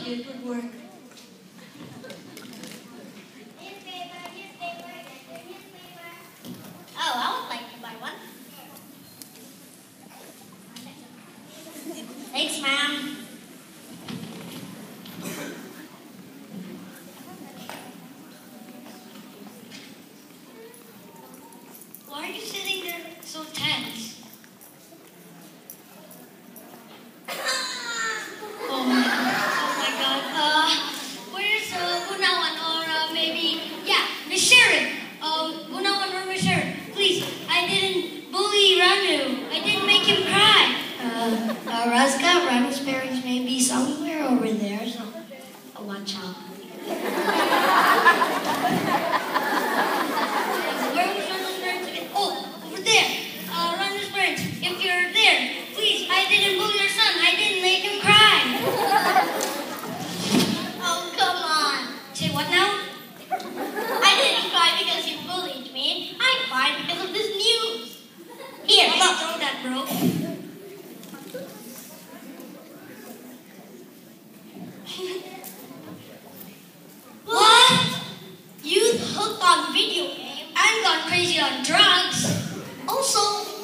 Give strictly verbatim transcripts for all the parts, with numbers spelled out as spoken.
you it would work. Oh, I would like to buy one. Thanks, ma'am. Why are you sitting there so tense? Oh my god, oh my god. Uh, where's uh, Bunawan or uh, maybe, yeah, Miss Sharon. Uh, Bunawan or Miss Sharon. Please, I didn't bully Ranu. I didn't make him cry. Uh, uh Razka, Ranu's parents may be somewhere over there, so uh, watch out. Where was Ranu's parents again? Oh, over there. Uh, Ranu's parents, if you're there, please, I didn't bully your son. I didn't make him cry. Oh, come on. Say what now? I didn't cry because you bullied me. I cried because of this news. Here, I'm not throwing that, bro. What? Youth hooked on video game and gone crazy on drugs. Also,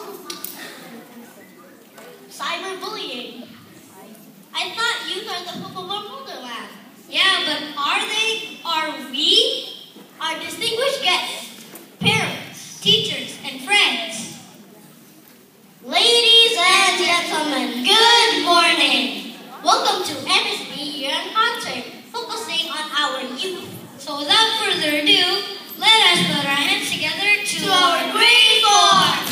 cyberbullying. I thought youth are the hope of our motherland. Yeah, but are they? Are we? Our distinguished guests, parents, teachers, and friends. Ladies and gentlemen, good morning. Welcome to M S B Year-End Concert, focusing on our youth. So without further ado, let us put our hands together to, to our grade four.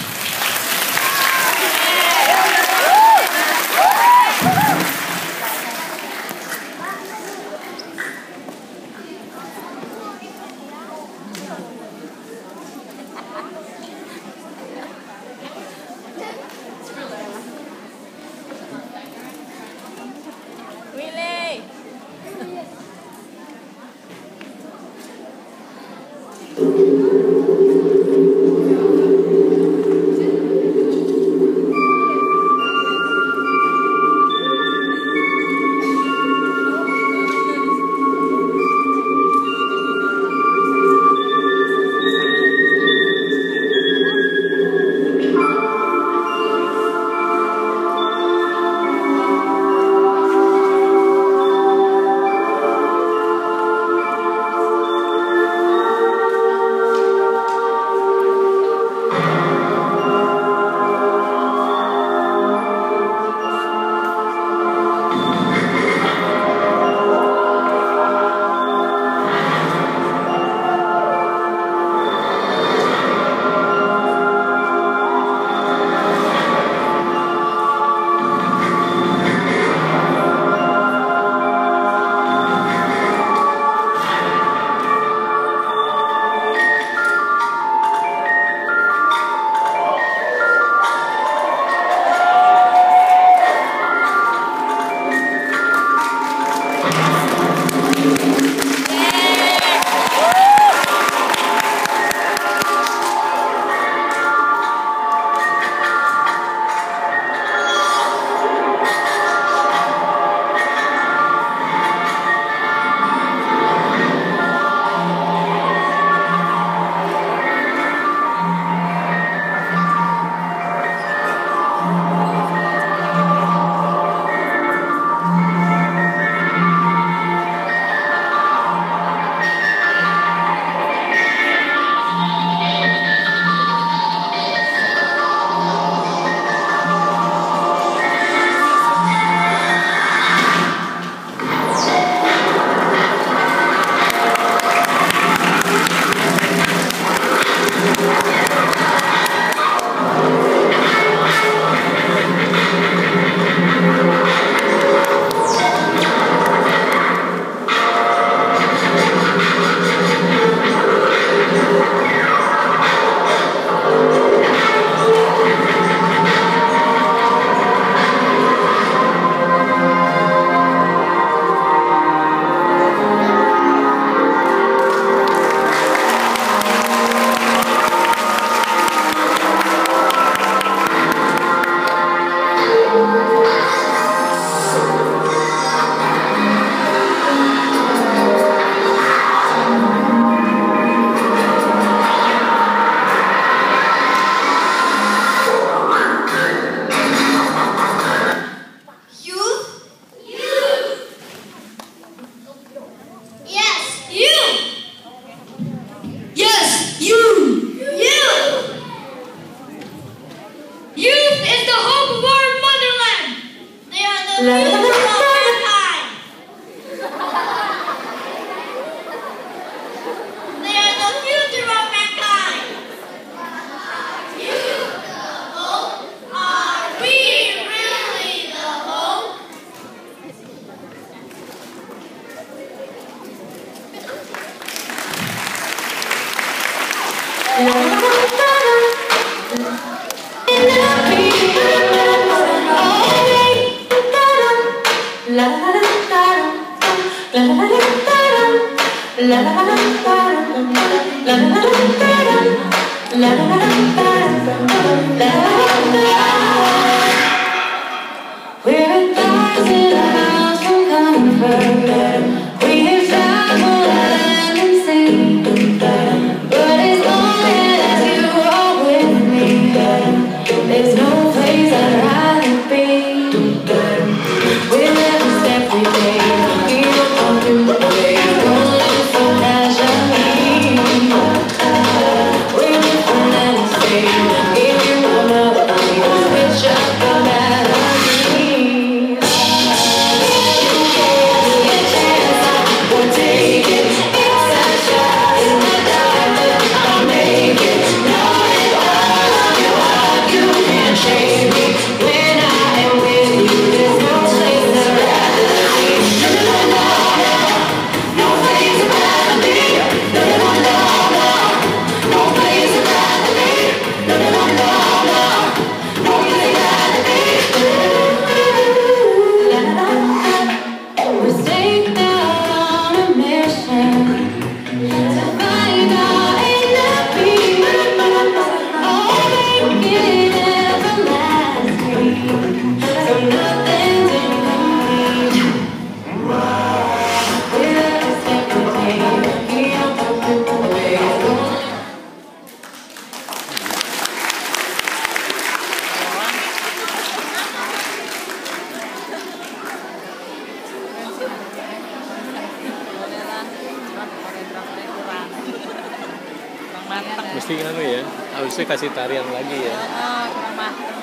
Mesti anu ya, harusnya kasih tarian lagi ya. Oh, kurang mateng.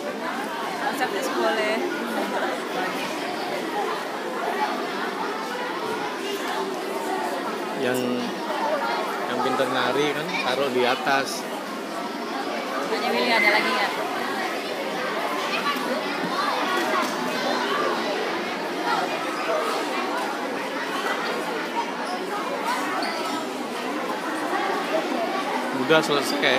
Konsepnya sih boleh. Yang yang pintar nari kan taruh di atas. Tanya Willy ada lagi nggak? Udah selesai.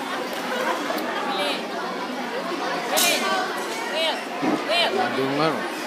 Dengar.